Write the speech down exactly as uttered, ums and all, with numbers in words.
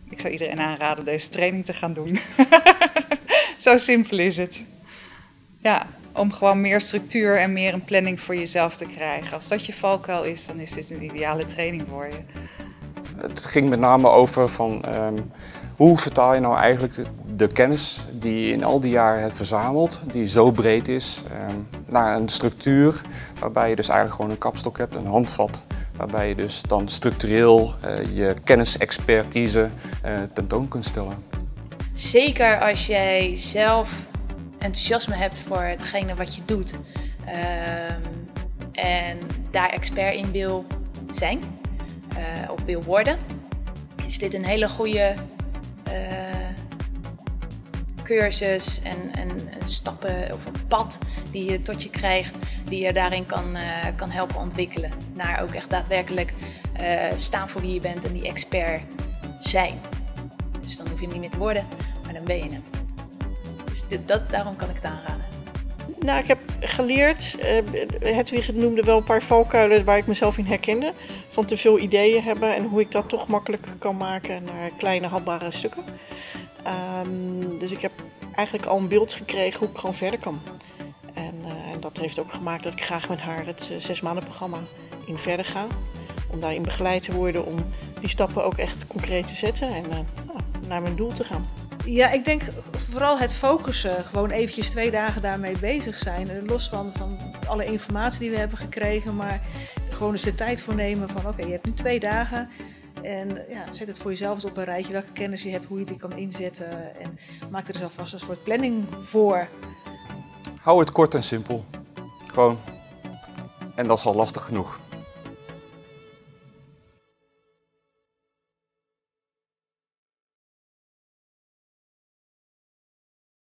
Ik zou iedereen aanraden om deze training te gaan doen. Zo simpel is het. Ja, om gewoon meer structuur en meer een planning voor jezelf te krijgen. Als dat je valkuil is, dan is dit een ideale training voor je. Het ging met name over van um, hoe vertaal je nou eigenlijk de, de kennis die je in al die jaren hebt verzameld, die zo breed is, um, naar een structuur waarbij je dus eigenlijk gewoon een kapstok hebt, een handvat. Waarbij je dus dan structureel uh, je kennisexpertise uh, tentoon kunt stellen. Zeker als jij zelf enthousiasme hebt voor hetgene wat je doet uh, en daar expert in wil zijn uh, of wil worden, is dit een hele goede uh, cursus en, en, en stappen of een pad die je tot je krijgt, die je daarin kan, uh, kan helpen ontwikkelen. Naar ook echt daadwerkelijk uh, staan voor wie je bent en die expert zijn. Dus dan hoef je hem niet meer te worden, maar dan ben je hem. Dus dit, dat, daarom kan ik het aanraden. Nou, ik heb geleerd, uh, Hedwig noemde wel een paar valkuilen waar ik mezelf in herkende. Van te veel ideeën hebben en hoe ik dat toch makkelijk kan maken naar kleine hapbare stukken. Um, dus ik heb eigenlijk al een beeld gekregen hoe ik gewoon verder kan. En, uh, en dat heeft ook gemaakt dat ik graag met haar het uh, zes maanden programma in verder ga. Om daarin begeleid te worden om die stappen ook echt concreet te zetten en uh, nou, naar mijn doel te gaan. Ja, ik denk vooral het focussen, gewoon eventjes twee dagen daarmee bezig zijn. Los van, van alle informatie die we hebben gekregen, maar gewoon eens de tijd voor nemen van oké, okay, je hebt nu twee dagen. En ja, zet het voor jezelf eens op een rijtje, welke kennis je hebt, hoe je die kan inzetten. En maak er dus alvast een soort planning voor. Hou het kort en simpel. Gewoon. En dat is al lastig genoeg.